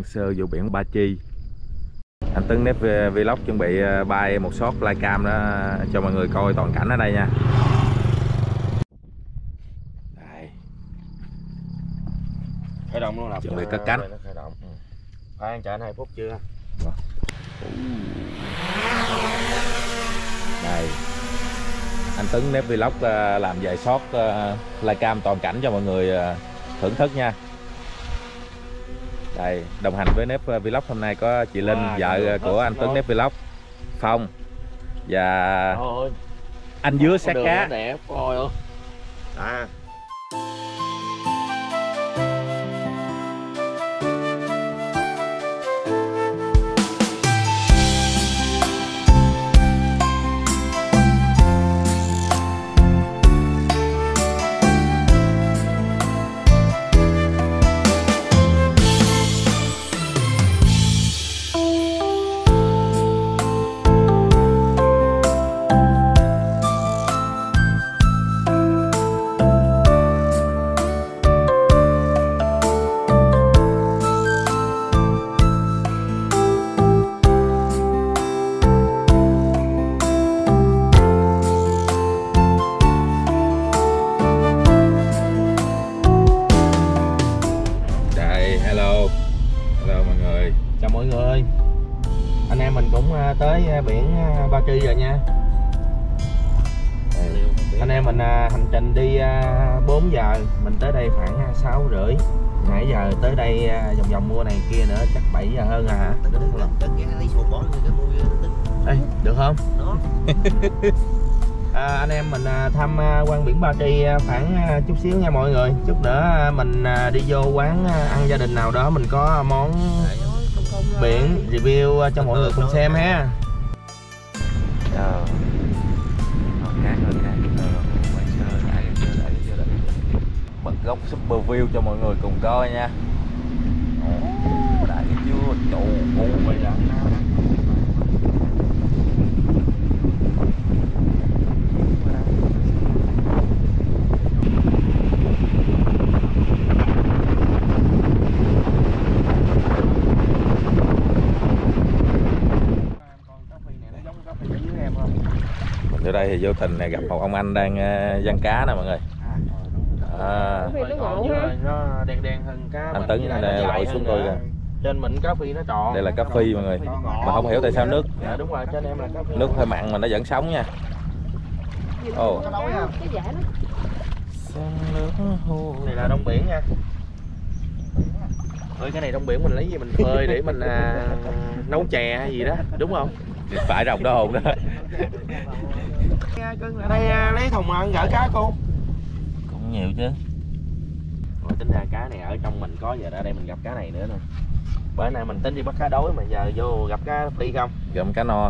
sơ vô biển Ba Chi. Anh Tấn Nếp Vlog chuẩn bị bay một shot livecam đó cho mọi người coi toàn cảnh ở đây nha. Đây. Khởi động luôn, chuẩn bị cất cánh. Khởi động. Khoan chờ 2 phút chưa? Đây. Anh Tấn Nếp Vlog làm vài shot livecam toàn cảnh cho mọi người thưởng thức nha. Đây, đồng hành với Nếp Vlog hôm nay có chị Linh, vợ của anh Tấn Nếp Vlog, Phong và anh Dứa Sát Cá. Đẹp coi ơi. À. Anh em mình cũng tới biển Ba Chi rồi nha. Anh em mình hành trình đi 4 giờ, mình tới đây khoảng 6 rưỡi. Nãy giờ tới đây vòng vòng mua này kia nữa chắc 7 giờ hơn à hả? Ê, được không? Anh em mình thăm quán biển Ba Chi khoảng chút xíu nha mọi người. Chút nữa mình đi vô quán ăn gia đình nào đó, mình có món biển review cho mọi người cùng xem ha. Bật góc super view cho mọi người cùng coi nha. Đại cái chưa trụ vậy đó. Ở đây thì vô tình này gặp một ông anh đang giăng cá nè mọi người. Nó đen hơn cá. Anh Tấn lội xuống coi kìa. Trên mình cá phi nó tròn. Đây là cá phi mọi người. Mà không hiểu tại sao nước. Dạ đúng rồi, trên em là cá phi. Nước hơi mặn mà nó vẫn sống nha. Ồ. Này là đông biển nha. Ơi cái này đông biển mình lấy gì mình phơi để mình nấu chè hay gì đó, đúng không? Phải rồng đó hồn đó. Cưng ở đây lấy thùng gỡ cá cô. Cũng nhiều chứ. Rồi tính ra cá này ở trong mình có, giờ ra đây mình gặp cá này nữa nè. Bữa nay mình tính đi bắt cá đối mà giờ vô gặp cá phi không? Gặp cá no.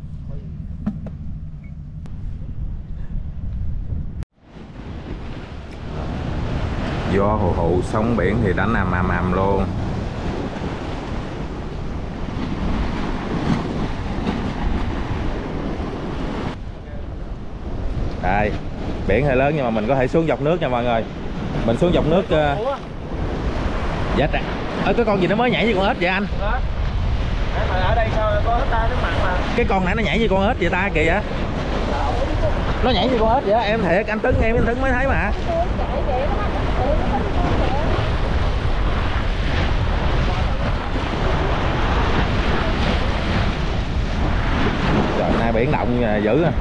Gió hù hụ, sóng biển thì đánh ầm luôn. Đây, biển hơi lớn nhưng mà mình có thể xuống dọc nước nha mọi người. Mình xuống dọc nước. Dạ cái con gì nó mới nhảy như con ếch vậy anh? Mà ở đây sao có ếch ta, nước mặn mà. Cái con này nó nhảy như con ếch vậy ta kìa vậy? Nó nhảy như con ếch vậy em thiệt, anh Tấn em anh Tấn mới thấy mà. Trời nay biển động dữ à.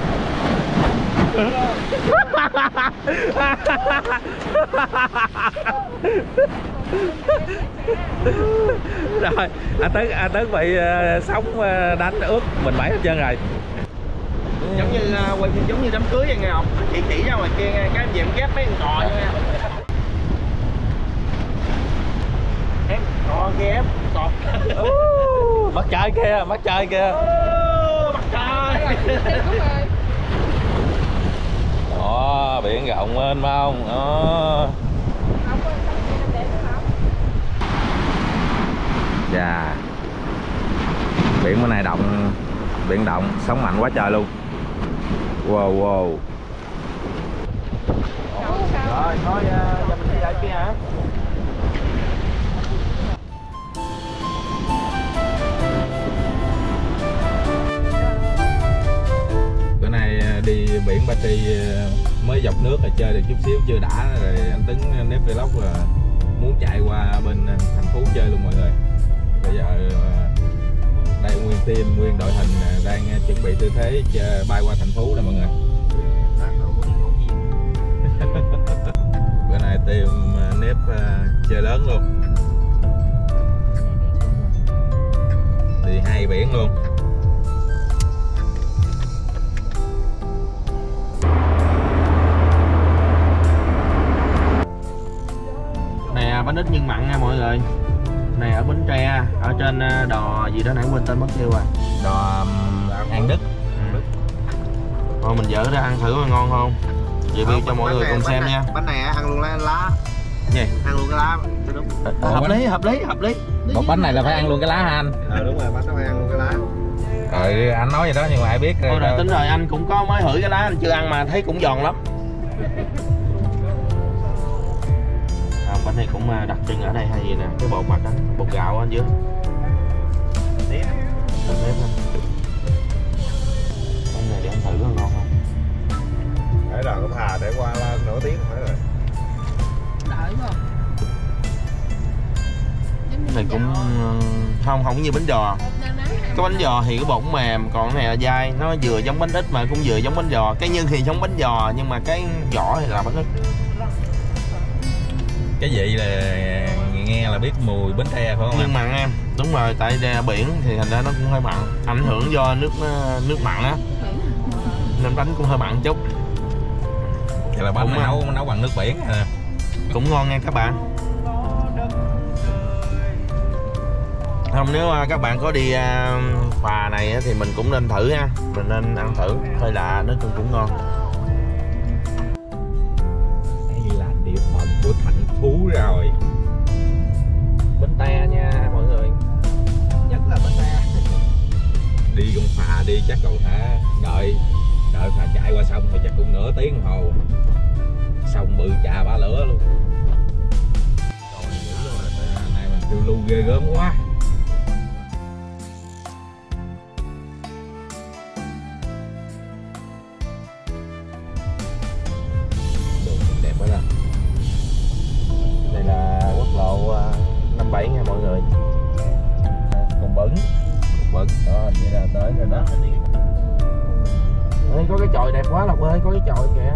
Rồi anh Tấn bị sóng đánh ướt mình mẩy hết trơn rồi. Giống như quay phim giống như đám cưới vậy nghe không? Chỉ ra ngoài kia nghe, cái em về em ghét mấy con cò nha nghe. Em cò kia em cò. Mặt trời kìa, mặt trời kìa. Mặt trời. Đó, biển rộng mênh mông. Đó. Dạ. Biển bữa nay động, biển động, sóng mạnh quá trời luôn. Wow wow. Rồi thôi giờ mình đi lại kia hả? biển Ba Tri mới dọc nước là chơi được chút xíu chưa đã rồi anh Tuấn nếp vlog là muốn chạy qua bên thành phố chơi luôn mọi người. Bây giờ đây nguyên team, nguyên đội hình đang chuẩn bị tư thế bay qua thành phố nè mọi người. Bữa nay team nếp chơi lớn luôn, đi hai biển luôn. Này bánh ít nhân mặn nha mọi người. Này ở Bến Tre, ở trên đò gì đó nãy quên tên mất tiêu rồi. Đò An Đức. Thôi mình dỡ ra ăn thử mà ngon không? Review cho mọi người cùng xem nha. Bánh này ăn luôn lá. Gì? Ăn luôn cái lá. Đúng. Hợp lý. Một bánh này là phải ăn luôn cái lá hả anh? Đúng rồi, bánh nó phải ăn luôn cái lá. Anh nói vậy đó nhưng mà ai biết. Thôi rồi tính rồi, anh cũng có mới hửi cái lá anh chưa ăn mà thấy cũng giòn lắm. Bánh này cũng đặc trưng ở đây hay gì nè, cái bột mặt đó, bột gạo anh dưới. Nếp anh. Bánh này để anh thử có ngon không? Để rồi có thà để qua nửa tiếng phải rồi. Đợi không? Này cũng không như bánh giò. Cái bánh giò thì cái bột mềm, còn cái này là dai, nó vừa giống bánh ít mà cũng vừa giống bánh giò. Cái nhân thì giống bánh giò nhưng mà cái vỏ thì là bánh ít. Cái vị là nghe là biết mùi Bến Tre phải không? Nhưng mặn em, đúng rồi, tại biển thì thành ra nó cũng hơi mặn, ảnh hưởng do nước mặn á, nên bánh cũng hơi mặn chút. Vậy là bánh nấu bằng nước biển à. Cũng ngon nha các bạn. Không, nếu các bạn có đi phà này thì mình cũng nên thử ha, mình nên ăn thử, hơi lạ, nói chung cũng ngon. Đây là địa phận của thành phố rồi. Bến Tre nha mọi người. Nhất là bánh tre. Đi con phà đi chắc còn hả, đợi phà chạy qua sông thì chắc cũng nửa tiếng đồng hồ. Sông bự chà bá lửa luôn. Này mình phiêu lưu ghê gớm quá. Đây là quốc lộ 57 nha mọi người. Còn bẩn Đó, vậy là tới rồi đó. Ê, có cái chòi đẹp quá Lộc ơi, có cái chòi kìa.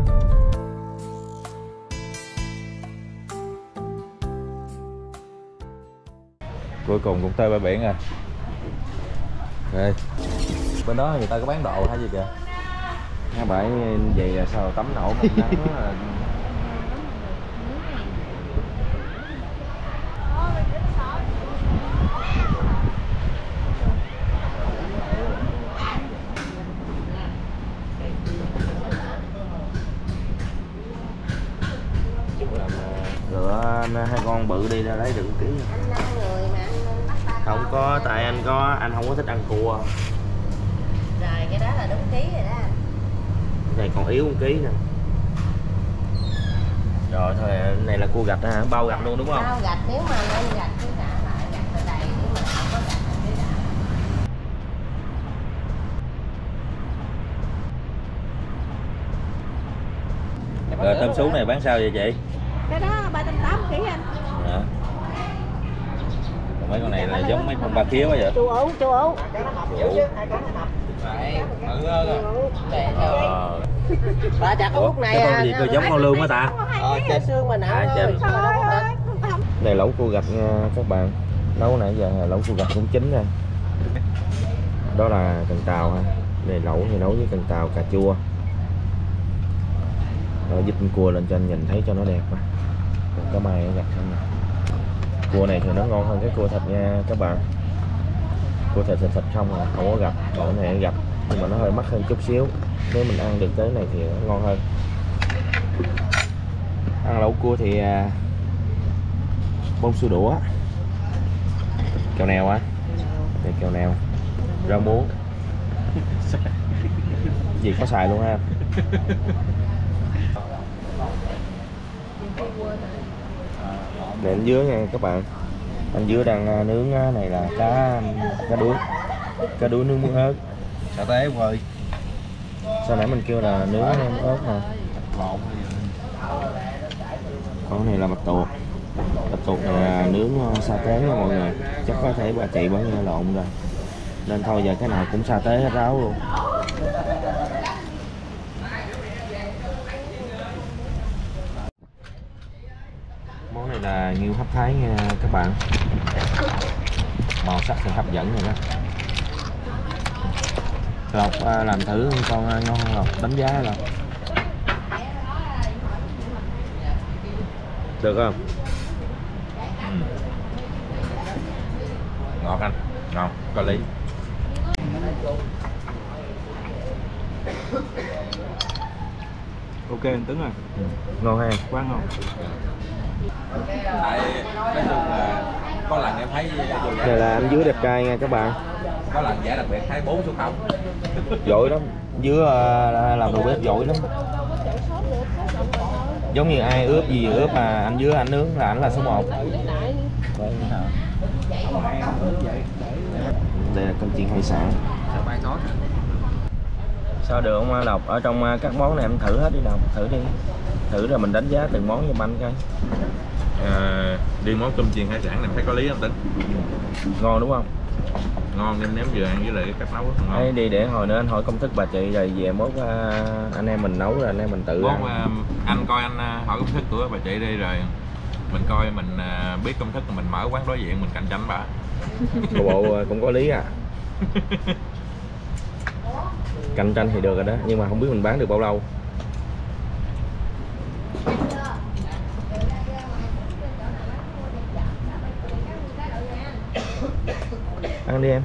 Cuối cùng cũng tới bãi biển rồi. Đây. Bên đó người ta có bán đồ hay gì kìa? Cái bãi vậy là sao tắm nổi mình nắng là... Rửa hai con bự đi ra lấy đựng ký. Không có, tại anh không có thích ăn cua. Rồi cái đó là đúng ký rồi đó anh. Này còn yếu 1 ký nè. Rồi thôi, này là cua gạch hả? Bao gạch luôn đúng không? Bao gạch, nếu mà lên gạch cứ trả lại gạch nó đầy, nếu mà không có gạch thì trả. Rồi tôm sú này bán sao vậy chị? Cái đó 380 kg anh. Hả? Còn mấy con này là giống mấy con 3 kg quá vậy? Chu ấu. Bà chặt cái khúc này cái con gì cơ giống con lương hả ta? Cái xương mà nở trên. Này lẩu cua gạch nha các bạn. Nấu nãy giờ lẩu cua gạch cũng chín rồi. Đó là cần tàu ha. Này lẩu thì nấu với cần tàu, cà chua. Rồi dứt con cua lên cho anh nhìn thấy cho nó đẹp quá. Còn có mai gạch không nè. Cua này thì nó ngon hơn cái cua thịt nha các bạn. Cua thịt không à, không có gặp. Còn cái này gặp nhưng mà nó hơi mắc hơn chút xíu. Nếu mình ăn được tới này thì nó ngon hơn. Ăn lẩu cua thì bông su đũa, kẹo nèo á, đây kẹo nèo, rau muống, gì có xài luôn ha. Để anh dứa nha các bạn. Anh dứa đang nướng này là cá đuối nướng muối ớt. Sa tế ơi. Sao nãy mình kêu là nướng ớt nè. Con này là bạch tuộc. Bạch tuộc này là nướng sa tế nha mọi người. Chắc có thể bà chị bỏ nghe lộn rồi. Nên thôi giờ cái nào cũng sa tế hết ráo luôn. Món này là nghêu hấp Thái nha các bạn. Màu sắc thì hấp dẫn rồi đó. Lộc làm thử con ngon không Lộc? Đánh giá Lộc. Được không? Ngọt anh, ngon, có lý. Ok anh Tuấn à. Ngon hay? Quá ngon. Tại nói chung là có lần em thấy Này là anh Dứa đẹp trai nha các bạn. có lần giải đặc biệt thấy 4 số 0. Giỏi lắm. Dứa làm đồ bếp giỏi lắm. Giống như ai ướp gì ướp mà anh Dứa anh nướng là ảnh là số 1. Đây là cơm chiên hải sản. Sao được không Lộc? Ở trong các món này em thử hết đi Lộc, thử đi. Thử rồi mình đánh giá từng món giùm anh coi. Riêng món cơm chiên hải sản này thấy có lý không Tính? Ngon đúng không? Ngon, nêm nếm vừa ăn với lại cái cách nấu rất là ngon. Đây đi để hồi nữa anh hỏi công thức bà chị rồi về mốt anh em mình nấu rồi anh em mình tự ăn. Anh coi anh hỏi công thức của bà chị đi rồi mình coi mình biết công thức mình mở quán đối diện mình cạnh tranh bà. Bộ cũng có lý à. Cạnh tranh thì được rồi đó nhưng mà không biết mình bán được bao lâu. Ăn đi em.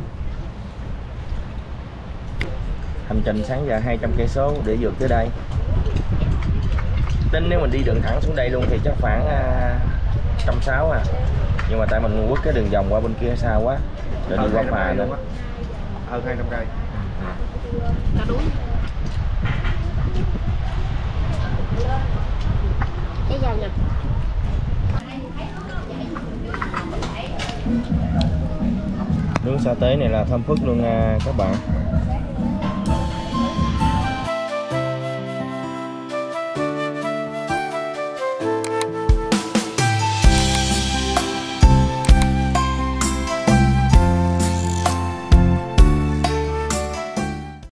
Hành trình sáng giờ 200 cây số để vượt tới đây. Tính nếu mình đi đường thẳng xuống đây luôn thì chắc khoảng 160 à. Nhưng mà tại mình quất cái đường vòng qua bên kia xa quá. Rồi đi qua phà nữa. Hơn 200 cây. Cái dầu nè. Nướng sa tế này là thơm phức luôn nha các bạn.